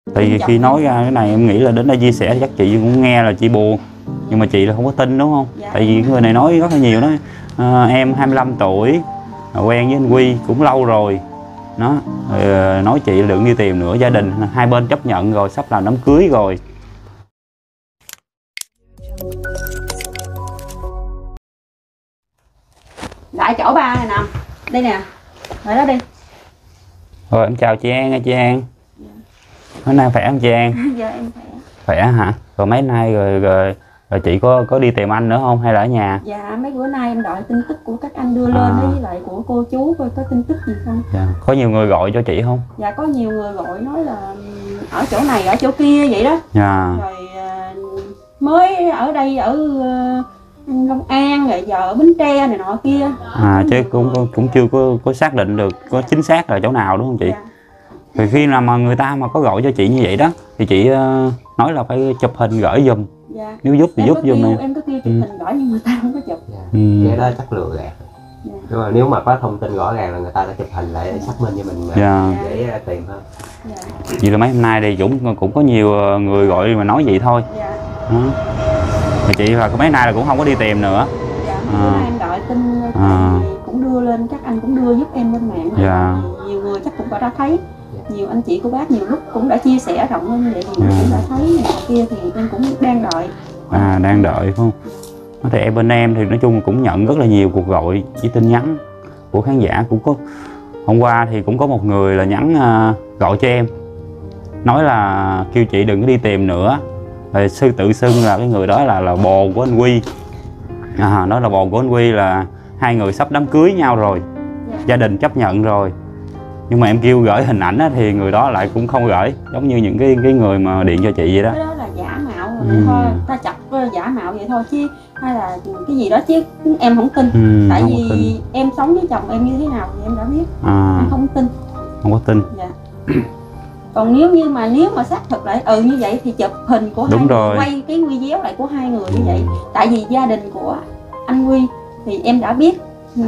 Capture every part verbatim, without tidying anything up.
Tại vì khi nói ra cái này em nghĩ là đến đây chia sẻ chắc chị cũng nghe là chị buồn, nhưng mà chị là không có tin đúng không? Dạ. Tại vì người này nói rất là nhiều đó, à, em hai mươi lăm tuổi quen với anh Huy cũng lâu rồi nó rồi, nói chị đừng đi tìm nữa, gia đình hai bên chấp nhận rồi, sắp làm đám cưới rồi. Lại chỗ ba này nè, đây nè, rồi đó đi. Rồi em chào chị An, chị An. Hôm nay khỏe không chị An? Dạ em khỏe. Khỏe hả? Rồi mấy nay rồi, rồi rồi chị có có đi tìm anh nữa không hay là ở nhà? Dạ mấy bữa nay em đợi tin tức của các anh đưa À. lên với lại của cô chú coi có tin tức gì không. Dạ. Có nhiều người gọi cho chị không? Dạ có nhiều người gọi nói là ở chỗ này ở chỗ kia vậy đó. Dạ. Rồi mới ở đây ở Long An rồi giờ ở Bến Tre này nọ kia. À chứ cũng cũng, cũng chưa có có xác định được có chính xác là chỗ nào đúng không chị? Dạ. Thì khi nào mà người ta mà có gọi cho chị như vậy đó thì chị uh, nói là phải chụp hình gửi giùm. Dạ. Nếu giúp thì em giúp giùm kêu, em. em có kêu chụp ừ. hình gửi nhưng người ta không có chụp. Dạ. Ừ. Cái đó chắc lừa gạt. Dạ. Nhưng mà nếu mà có thông tin rõ ràng là người ta đã chụp hình lại để xác minh cho mình Dạ. để tìm hơn. Dạ. Vậy là mấy hôm nay thì cũng cũng có nhiều người gọi mà nói vậy thôi. Dạ. Đó. Thì chị là mấy hôm nay là cũng không có đi tìm nữa. Dạ, bữa nay em đợi tin À. cũng đưa lên, các anh cũng đưa giúp em lên mạng. Dạ. Nhiều người chắc cũng đã thấy, nhiều anh chị cô bác nhiều lúc cũng đã chia sẻ rộng hơn vậy thì Dạ. cũng đã thấy này kia thì em cũng đang đợi. À đang đợi phải không? Thì em bên em thì nói chung cũng nhận rất là nhiều cuộc gọi với tin nhắn của khán giả. Cũng có hôm qua thì cũng có một người là nhắn uh, gọi cho em nói là kêu chị đừng có đi tìm nữa, rồi sư tự xưng là cái người đó là là bồ của anh Huy, à, nói là bồ của anh Huy, là hai người sắp đám cưới nhau rồi. Dạ. Gia đình chấp nhận rồi, nhưng mà em kêu gửi hình ảnh á, thì người đó lại cũng không gửi, giống như những cái cái người mà điện cho chị vậy đó. Cái đó là giả mạo rồi Ừ. thôi, ta chọc giả mạo vậy thôi chứ hay là cái gì đó chứ em không tin. Ừ, tại không vì tin. em sống với chồng em như thế nào thì em đã biết. À, Em không tin. không có tin. Dạ. Còn nếu như mà nếu mà xác thực lại ừ như vậy thì chụp hình của Đúng hai rồi. người, quay cái video lại của hai người như vậy. Tại vì gia đình của anh Huy thì em đã biết,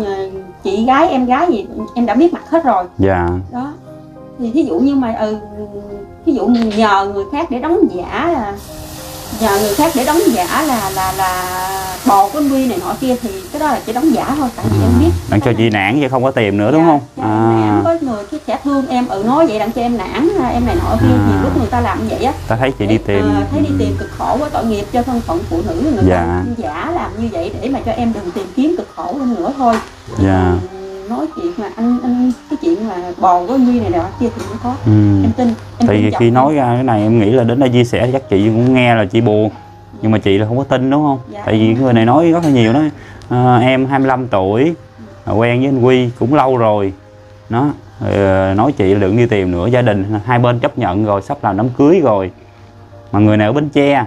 chị gái em gái gì em đã biết mặt hết rồi. Dạ. Đó thì thí dụ như mà ừ thí dụ nhờ người khác để đóng giả là nhờ người khác để đóng giả là là là bồ của anh Huy này nọ kia thì cái đó là chỉ đóng giả thôi. Tại vì À, em biết đặng cho chị nản chứ không có tìm nữa. dạ, đúng không? Dạ, À, nản có người cái sẽ thương em ừ nói vậy đặng cho em nản em này nọ kia. À. Nhiều lúc người ta làm vậy á, ta thấy chị đi tìm. à, thấy đi tìm cực khổ quá, tội nghiệp cho thân phận phụ nữ, người Dạ. ta giả làm như vậy để mà cho em đừng tìm kiếm cực khổ hơn nữa thôi. Dạ. À, nói chuyện mà anh anh cái chuyện mà bồ của anh Huy này nọ kia thì không có. Ừ. Em tin em Tại tin vì chồng khi em. nói ra cái này em nghĩ là đến đây chia sẻ chắc chị cũng nghe là chị buồn, nhưng mà chị là không có tin đúng không? Dạ. Tại vì người này nói rất là nhiều đó, à, em hai mươi lăm tuổi quen với anh Huy cũng lâu rồi nó rồi, nói chị đừng đi tìm nữa, gia đình hai bên chấp nhận rồi, sắp làm đám cưới rồi. Mà người này ở Bến Tre.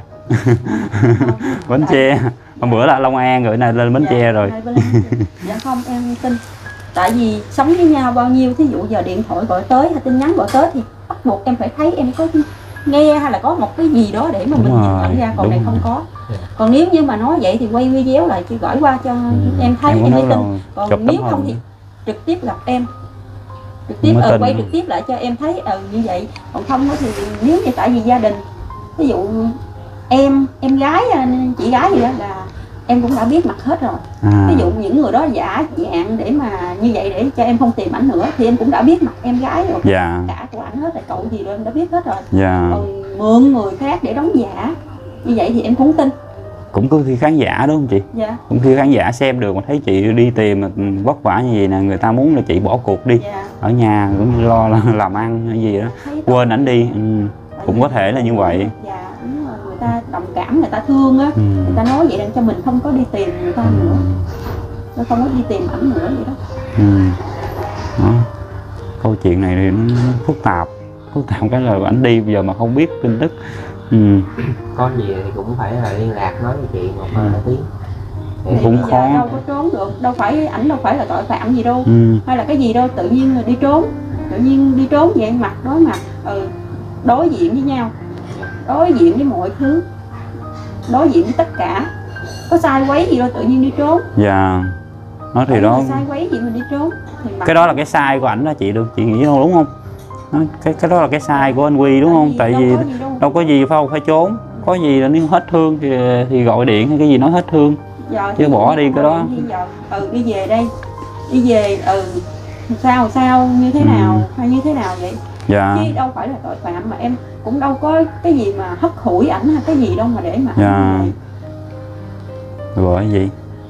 Bến Tre hôm bữa là Long An rồi này lên Bến Dạ, Tre rồi. dạ không em tin. Tại vì sống với nhau bao nhiêu, thí dụ giờ điện thoại gọi tới hay tin nhắn gọi tới thì bắt buộc em phải thấy em có nghe hay là có một cái gì đó để mà Đúng mình nhìn rồi, nhận ra. Còn đúng này rồi. không có. Còn nếu như mà nói vậy thì quay video lại chị gửi qua cho ừ. em thấy em, em mới tin. rồi. Còn Chụp nếu tấm không hình. thì trực tiếp gặp em, trực tiếp Mới ờ, tin. quay trực tiếp lại cho em thấy ừ như vậy. Còn không thì nếu như tại vì gia đình, ví dụ em em gái chị gái gì đó là em cũng đã biết mặt hết rồi. À. Ví dụ những người đó giả dạng để mà như vậy để cho em không tìm ảnh nữa thì em cũng đã biết mặt em gái rồi. Dạ. Cả của ảnh hết rồi, cậu gì rồi em đã biết hết rồi. Dạ. Còn mượn người khác để đóng giả như vậy thì em không tin. Cũng có khi khán giả đúng không chị? Dạ. Cũng khi khán giả xem được mà thấy chị đi tìm mà vất vả như vậy nè, người ta muốn là chị bỏ cuộc đi. Dạ. Ở nhà cũng lo là làm ăn hay gì đó, Thấy quên ảnh đi. Ừ. Cũng có thể là như vậy. Dạ đúng rồi, người ta đồng cảm, người ta thương á. Ừ. Người ta nói vậy để cho mình không có đi tìm người ta nữa, nó không có đi tìm ảnh nữa vậy đó. Ừ. Đó. Câu chuyện này thì nó phức tạp, phức tạp cái là ảnh đi bây giờ mà không biết tin tức. Ừ. Có gì thì cũng phải là liên lạc nói với chị một hai tiếng. Thì Cũng bây giờ khó. đâu có trốn được, đâu phải ảnh đâu phải là tội phạm gì đâu. Ừ. Hay là cái gì đâu tự nhiên là đi trốn, tự nhiên đi trốn vậy mặt đối mặt, ừ, đối diện với nhau, đối diện với mọi thứ, đối diện với tất cả, có sai quấy gì đâu tự nhiên đi trốn. Dạ. Nói thì Tại đó, vì sai quấy gì mình đi trốn thì mặt... cái đó là cái sai của ảnh đó chị, được chị nghĩ đâu đúng không? Nó, cái cái đó là cái sai của anh Huy đúng không? Tại vì đâu có gì phải phải trốn, có gì là nếu hết thương thì thì gọi điện hay cái gì nói hết thương, giờ chứ bỏ đi cái đó. Giờ ừ đi về đây, đi về ừ sao sao như thế Ừ. nào hay như thế nào vậy? Dạ. Chứ đâu phải là tội phạm, mà em cũng đâu có cái gì mà hất hủi ảnh hay cái gì đâu mà để mà Dạ. như vậy. Gọi gì?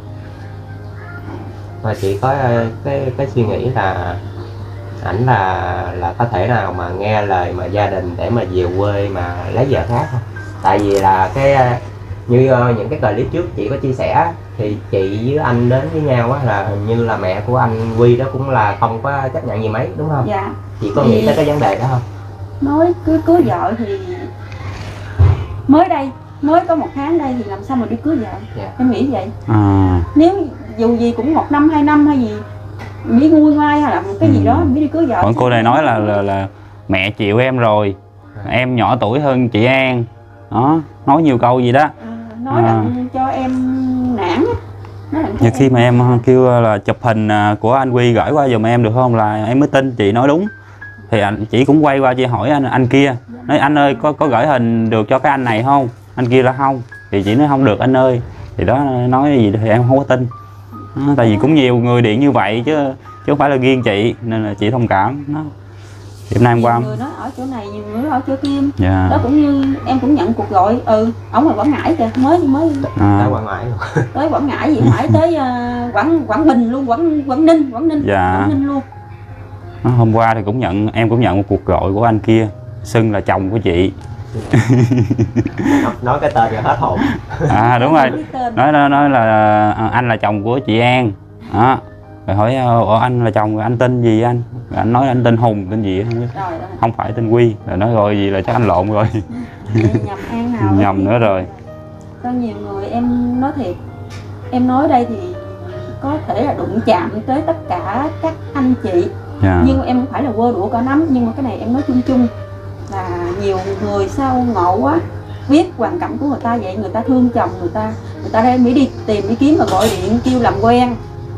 Mà chị có ờ, cái cái suy nghĩ là ảnh là là có thể nào mà nghe lời mà gia đình để mà về quê mà lấy vợ khác không? Tại vì là cái ờ, như ờ, những cái clip trước chị có chia sẻ thì chị với anh đến với nhau á, là hình như là mẹ của anh Huy đó cũng là không có chấp nhận gì mấy đúng không? Dạ. Chị có nghĩ tới cái vấn đề đó không? Nói cưới cưới vợ thì mới đây, mới có một tháng đây thì làm sao mà đi cưới vợ? Dạ. Em nghĩ vậy. À. Nếu dù gì cũng một năm hai năm hay gì, mỹ nguôi ngoai hay là một cái Ừ. gì đó mới đi cưới vợ. Còn cô này nói là, là là mẹ chịu em rồi, em nhỏ tuổi hơn chị An, đó nói nhiều câu gì đó. À, nói À. là cho em nản á. Nói là cho Như khi mà em kêu là chụp hình của anh Huy gửi qua giùm em được không, là em mới tin chị nói đúng. Thì anh chị cũng quay qua chị hỏi anh anh kia, nói anh ơi có có gửi hình được cho cái anh này không? Anh kia là không, thì chị nói không được anh ơi. Thì đó nói gì thì em không có tin. Đó, tại vì cũng nhiều người điện như vậy chứ chứ không phải là riêng chị, nên là chị thông cảm. Đó. Hôm nay hôm qua nhiều người nói ở chỗ này, nhiều người nói ở chỗ kia. dạ. Đó cũng như em cũng nhận cuộc gọi, ừ ổng ở Quảng Ngãi kìa, mới mới À. Tới Quảng Ngãi luôn. tới Quảng Ngãi gì phải tới uh, Quảng Quảng Bình luôn, Quảng Quảng Ninh, Quảng Ninh, Dạ. Quảng Ninh luôn. Đó, hôm qua thì cũng nhận em cũng nhận một cuộc gọi của anh kia xưng là chồng của chị. nói, nói cái tên rồi hết hồn. À đúng rồi, Không biết tên. nói nói nói là à, anh là chồng của chị An đó. Rồi hỏi ồ anh là chồng rồi anh tên gì anh? Rồi anh nói anh tên Hùng tên gì không biết. Trời ơi, Không phải tên Huy. Rồi nói rồi gì là chắc anh lộn rồi. nhầm An nào Nhầm nữa rồi. có nhiều người em nói thiệt, em nói đây thì có thể là đụng chạm tới tất cả các anh chị. Dạ. Nhưng em không phải là quơ đũa cả nắm, nhưng mà cái này em nói chung chung là nhiều người sau ngộ quá, biết hoàn cảnh của người ta vậy, người ta thương chồng người ta, người ta đây mới đi tìm đi kiếm và gọi điện kêu làm quen.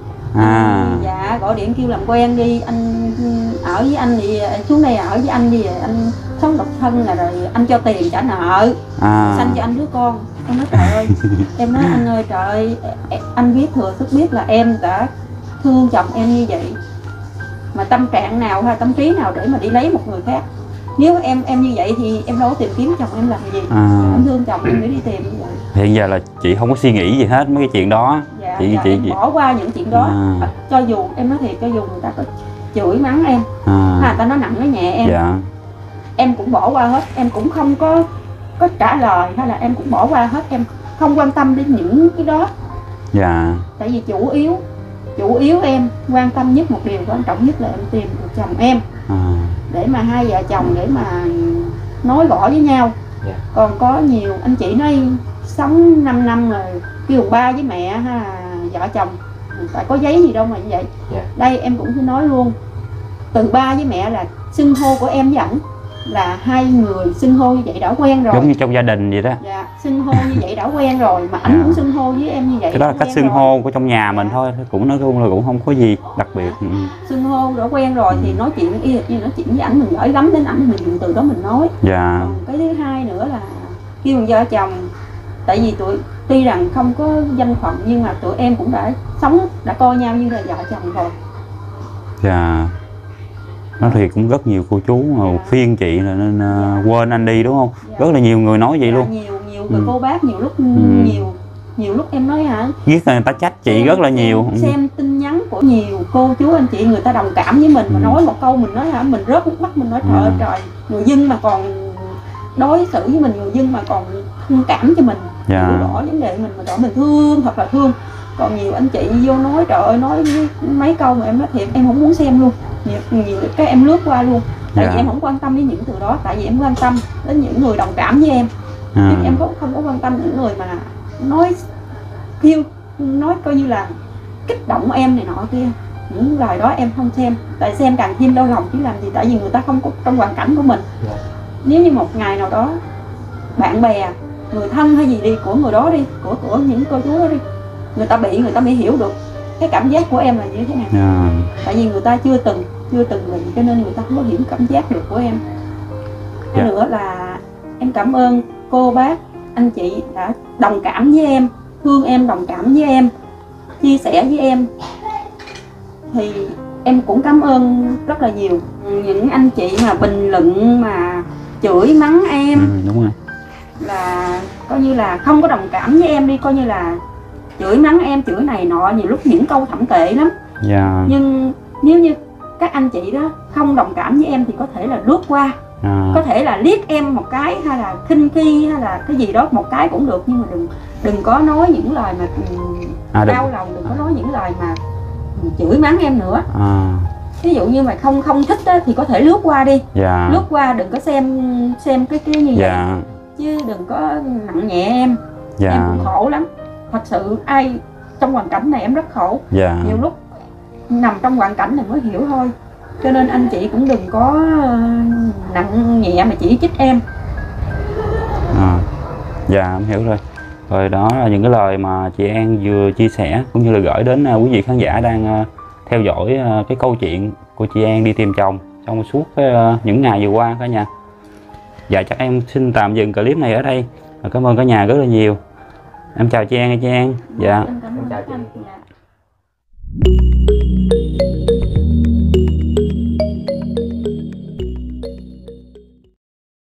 À. Dạ gọi điện kêu làm quen đi, anh ở với anh thì xuống đây ở với anh đi, anh sống độc thân là rồi anh cho tiền trả nợ, À. sanh cho anh đứa con. Em nói trời ơi, em nói anh ơi trời ơi, anh biết thừa sức biết là em đã thương chồng em như vậy, mà tâm trạng nào hay tâm trí nào để mà đi lấy một người khác. Nếu em em như vậy thì em đâu có tìm kiếm chồng em làm gì. À. Em thương chồng em mới đi tìm như vậy. Hiện giờ là chị không có suy nghĩ gì hết mấy cái chuyện đó. Dạ, chị dạ, chị, em chị... bỏ qua những chuyện đó. À. À, cho dù em nói thiệt, cho dù người ta có chửi mắng em, À. hay người ta nói nặng nói nhẹ em, Dạ. em cũng bỏ qua hết, em cũng không có có trả lời hay là em cũng bỏ qua hết, em không quan tâm đến những cái đó. Dạ. Tại vì chủ yếu chủ yếu em quan tâm nhất, một điều quan trọng nhất là em tìm được chồng em, À. để mà hai vợ chồng để mà nói rõ với nhau. Yeah. Còn có nhiều anh chị nói sống năm năm rồi kêu ba với mẹ ha, vợ chồng phải có giấy gì đâu mà như vậy. Yeah. Đây em cũng cứ nói luôn, từ ba với mẹ là xưng hô của em với ảnh là hai người xưng hô như vậy đã quen rồi. Giống như trong gia đình vậy đó. Dạ, xưng hô như vậy đã quen rồi, mà ảnh Dạ. cũng xưng hô với em như vậy. Cái đó là đã cách quen xưng rồi. hô của trong nhà mình thôi, cũng nói chung là cũng không có gì đặc biệt. Ừ. Xưng hô đã quen rồi thì nói chuyện y như nói chuyện với ảnh, mình gửi gắm đến ảnh thì mình dùng từ đó mình nói. Dạ. Còn cái thứ hai nữa là kêu bằng vợ chồng, tại vì tụi tuy rằng không có danh phận nhưng mà tụi em cũng đã sống, đã coi nhau như là vợ chồng rồi. Dạ. Nó thì cũng rất nhiều cô chú mà Dạ. phiên chị là nên uh, quên anh đi đúng không? Dạ. Rất là nhiều người nói vậy Dạ, luôn. nhiều nhiều người Ừ. cô bác nhiều lúc Ừ. nhiều nhiều lúc em nói hả, Viết là người ta trách chị xem- rất là nhiều. xem, xem tin nhắn của nhiều cô chú anh chị, người ta đồng cảm với mình mà Ừ. nói một câu mình nói hả, mình rớt nước mắt, mình nói trời ơi Ừ. trời, người dân mà còn đối xử với mình, người dân mà còn thông cảm cho mình, Dạ. hiểu rõ vấn đề mình, mình rõ mình thương, thật là thương. Còn nhiều anh chị vô nói trời ơi, nói mấy câu mà em nói thiệt em không muốn xem luôn, nhiều, nhiều cái em lướt qua luôn. Tại Dạ. vì em không quan tâm đến những từ đó, tại vì em quan tâm đến những người đồng cảm với em. À. Nhưng em không không có quan tâm những người mà nói kêu nói coi như là kích động em này nọ kia, những lời đó em không xem, tại xem càng thêm đau lòng chứ làm gì, tại vì người ta không có trong hoàn cảnh của mình. Yeah. Nếu như một ngày nào đó bạn bè, người thân hay gì đi của người đó đi, của của những cô chú đó đi, người ta bị, người ta mới hiểu được cái cảm giác của em là như thế nào. Dạ. Tại vì người ta chưa từng chưa từng bệnh cho nên người ta không có hiểu cảm giác được của em. Cái Dạ. nữa là em cảm ơn cô bác anh chị đã đồng cảm với em, thương em, đồng cảm với em, chia sẻ với em. Thì em cũng cảm ơn rất là nhiều những anh chị mà bình luận mà chửi mắng em, Ừ, đúng rồi. là coi như là không có đồng cảm với em đi, coi như là chửi mắng em, chửi này nọ, nhiều lúc những câu thậm tệ lắm. Dạ. Nhưng nếu như các anh chị đó không đồng cảm với em thì có thể là lướt qua, À. có thể là liếc em một cái, hay là khinh khi, hay là cái gì đó một cái cũng được, nhưng mà đừng đừng có nói những lời mà À, đừng. đau lòng, đừng có nói những lời mà chửi mắng em nữa. À. Ví dụ như mà không không thích á, thì có thể lướt qua đi, Dạ. lướt qua, đừng có xem xem cái cái như vậy. Dạ. Chứ đừng có nặng nhẹ em. Dạ. Em cũng khổ lắm, thật sự ai trong hoàn cảnh này em rất khổ. Dạ. Nhiều lúc nằm trong hoàn cảnh này mới hiểu thôi, cho nên anh chị cũng đừng có nặng nhẹ mà chỉ trích em. À. Dạ em hiểu rồi. Rồi đó là những cái lời mà chị An vừa chia sẻ cũng như là gửi đến uh, quý vị khán giả đang uh, theo dõi uh, cái câu chuyện của chị An đi tìm chồng trong suốt cái, uh, những ngày vừa qua cả nhà. Dạ chắc em xin tạm dừng clip này ở đây. Cảm ơn cả nhà rất là nhiều. Em chào chị An, chị An. Dạ. Em cảm ơn Em chào các chị. anh. Dạ.